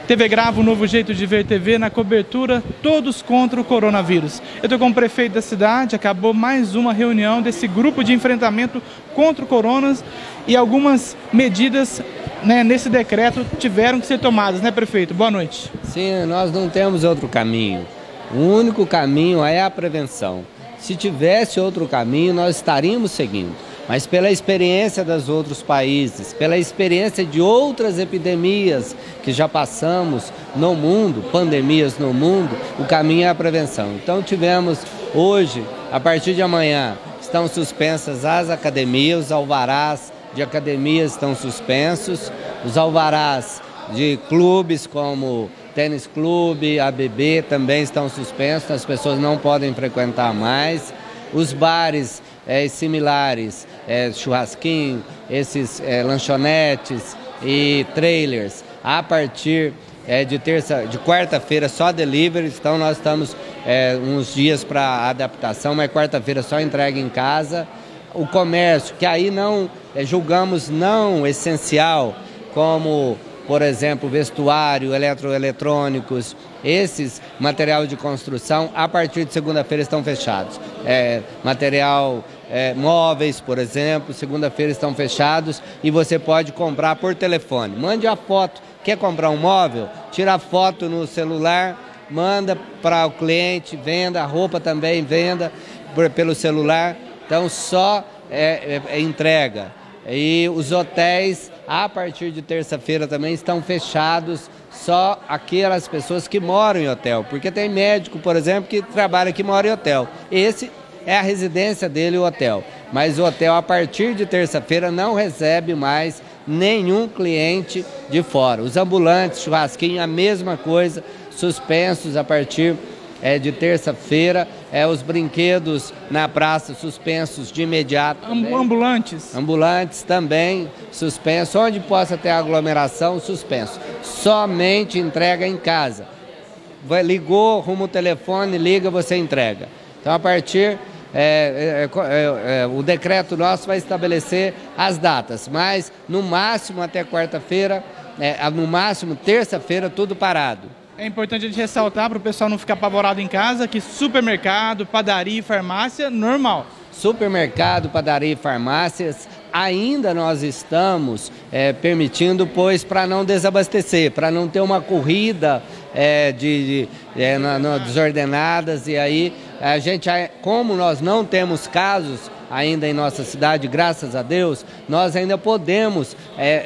TV Grava, um novo jeito de ver TV na cobertura, todos contra o coronavírus. Eu estou com o prefeito da cidade, acabou mais uma reunião desse grupo de enfrentamento contra o coronas e algumas medidas, né, nesse decreto tiveram que ser tomadas, né, prefeito? Boa noite. Sim, nós não temos outro caminho. O único caminho é a prevenção. Se tivesse outro caminho, nós estaríamos seguindo. Mas pela experiência dos outros países, pela experiência de outras epidemias que já passamos no mundo, pandemias no mundo, o caminho é a prevenção. Então tivemos hoje, a partir de amanhã, estão suspensas as academias, os alvarás de academias estão suspensos, os alvarás de clubes como Tênis Clube, ABB também estão suspensos, as pessoas não podem frequentar mais. Os bares similares, churrasquinho, esses lanchonetes e trailers, a partir de quarta-feira só delivery, então nós estamos uns dias para adaptação, mas quarta-feira só entrega em casa. O comércio, que aí não julgamos não essencial, como por exemplo, vestuário, eletroeletrônicos, esses material de construção, a partir de segunda-feira estão fechados. Móveis, por exemplo, segunda-feira estão fechados e você pode comprar por telefone. Mande a foto. Quer comprar um móvel? Tira a foto no celular, manda para o cliente, venda, a roupa também venda pelo celular. Então, só entrega. E os hotéis, a partir de terça-feira também estão fechados, só aquelas pessoas que moram em hotel, porque tem médico, por exemplo, que trabalha que mora em hotel. Esse é a residência dele, o hotel. Mas o hotel, a partir de terça-feira, não recebe mais nenhum cliente de fora. Os ambulantes, churrasquinho, a mesma coisa, suspensos a partir de terça-feira, os brinquedos na praça suspensos de imediato. Ambulantes também suspensos, onde possa ter aglomeração, suspenso. Somente entrega em casa. Ligou, arruma o telefone, liga, você entrega. Então, a partir, o decreto nosso vai estabelecer as datas, mas no máximo até quarta-feira, no máximo terça-feira, tudo parado. É importante a gente ressaltar para o pessoal não ficar apavorado em casa que supermercado, padaria e farmácia, normal. Supermercado, padaria e farmácias, ainda nós estamos permitindo, pois, para não desabastecer, para não ter uma corrida desordenadas. E aí, a gente, como nós não temos casos ainda em nossa cidade, graças a Deus, nós ainda podemos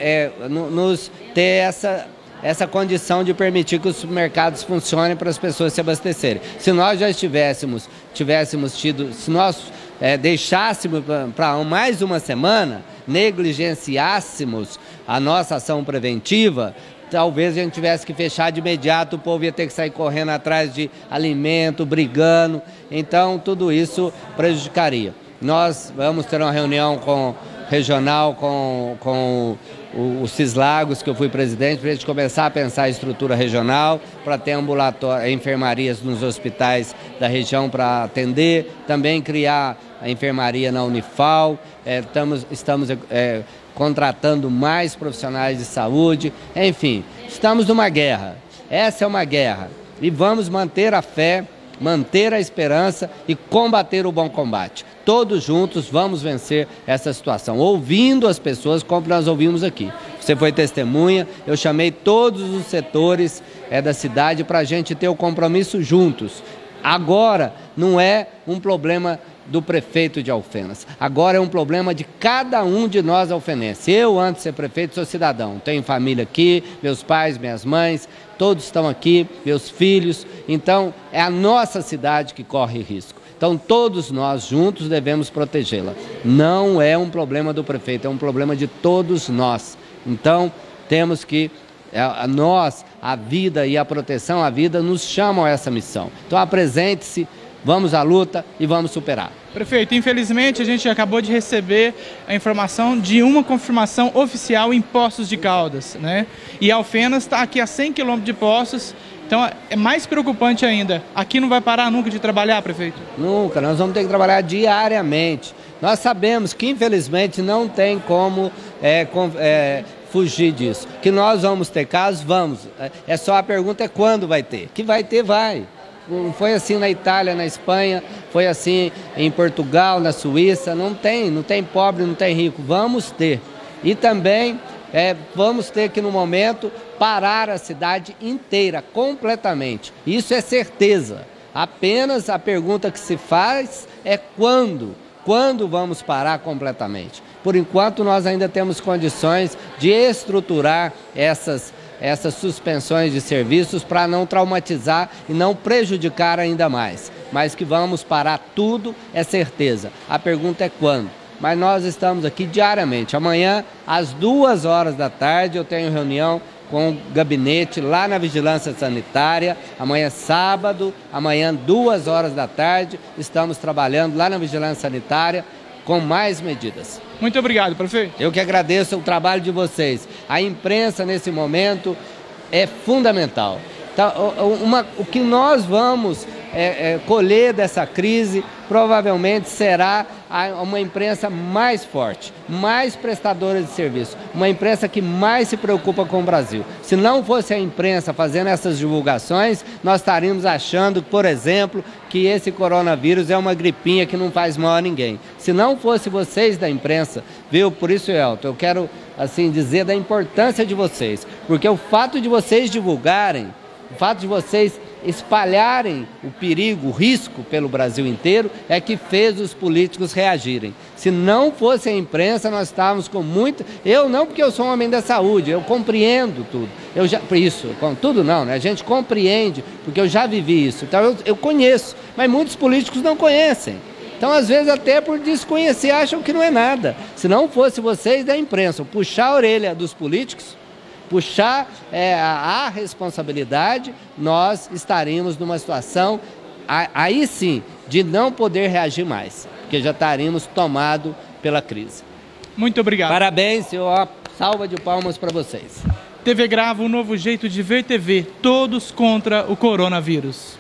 nos ter essa condição de permitir que os supermercados funcionem para as pessoas se abastecerem. Se nós já tivéssemos tido, se nós deixássemos para mais uma semana, negligenciássemos a nossa ação preventiva, talvez a gente tivesse que fechar de imediato, o povo ia ter que sair correndo atrás de alimento, brigando, então tudo isso prejudicaria. Nós vamos ter uma reunião regional com o Cislagos, que eu fui presidente, para a gente começar a pensar a estrutura regional, para ter enfermarias nos hospitais da região para atender, também criar a enfermaria na Unifal, estamos contratando mais profissionais de saúde, enfim, estamos numa guerra, essa é uma guerra, e vamos manter a fé, manter a esperança e combater o bom combate. Todos juntos vamos vencer essa situação, ouvindo as pessoas como nós ouvimos aqui. Você foi testemunha, eu chamei todos os setores da cidade para a gente ter o compromisso juntos. Agora não é um problema do prefeito de Alfenas, agora é um problema de cada um de nós alfenenses. Eu, antes de ser prefeito, sou cidadão, tenho família aqui, meus pais, minhas mães, todos estão aqui, meus filhos, então é a nossa cidade que corre risco. Então todos nós juntos devemos protegê-la. Não é um problema do prefeito, é um problema de todos nós. Então temos que, a vida e a proteção à vida nos chamam a essa missão. Então apresente-se, vamos à luta e vamos superar. Prefeito, infelizmente a gente acabou de receber a informação de uma confirmação oficial em Poços de Caldas, né? E Alfenas está aqui a 100 km de Poços, então é mais preocupante ainda. Aqui não vai parar nunca de trabalhar, prefeito? Nunca, nós vamos ter que trabalhar diariamente. Nós sabemos que infelizmente não tem como fugir disso. Que nós vamos ter casos? Vamos. É só a pergunta é quando vai ter. Que vai ter, vai. Foi assim na Itália, na Espanha, foi assim em Portugal, na Suíça. Não tem pobre, não tem rico. Vamos ter. E também vamos ter que no momento parar a cidade inteira, completamente. Isso é certeza. Apenas a pergunta que se faz é quando? Quando vamos parar completamente? Por enquanto, nós ainda temos condições de estruturar essas suspensões de serviços para não traumatizar e não prejudicar ainda mais. Mas que vamos parar tudo é certeza. A pergunta é quando? Mas nós estamos aqui diariamente. Amanhã, às 2h da tarde, eu tenho reunião com o gabinete lá na Vigilância Sanitária. Amanhã sábado, amanhã 2h da tarde, estamos trabalhando lá na Vigilância Sanitária com mais medidas. Muito obrigado, prefeito. Eu que agradeço o trabalho de vocês. A imprensa, nesse momento, é fundamental. Então, o que nós vamos colher dessa crise, provavelmente será uma imprensa mais forte, mais prestadora de serviço, uma imprensa que mais se preocupa com o Brasil. Se não fosse a imprensa fazendo essas divulgações, nós estaríamos achando, por exemplo, que esse coronavírus é uma gripinha que não faz mal a ninguém. Se não fosse vocês da imprensa, viu? Por isso, Elton, eu quero assim dizer da importância de vocês, porque o fato de vocês divulgarem, o fato de vocês espalharem o perigo, o risco pelo Brasil inteiro é que fez os políticos reagirem. Se não fosse a imprensa, nós estávamos com muito... Eu não, porque eu sou um homem da saúde, eu compreendo tudo. Tudo não, né? A gente compreende, porque eu já vivi isso. Então eu conheço, mas muitos políticos não conhecem. Então, às vezes, até por desconhecer, acham que não é nada. Se não fosse vocês da imprensa, puxar a orelha dos políticos, puxar a responsabilidade, nós estaríamos numa situação, aí sim, de não poder reagir mais, porque já estaríamos tomados pela crise. Muito obrigado. Parabéns, senhor. Salva de palmas para vocês. TV Grava, um novo jeito de ver TV, todos contra o coronavírus.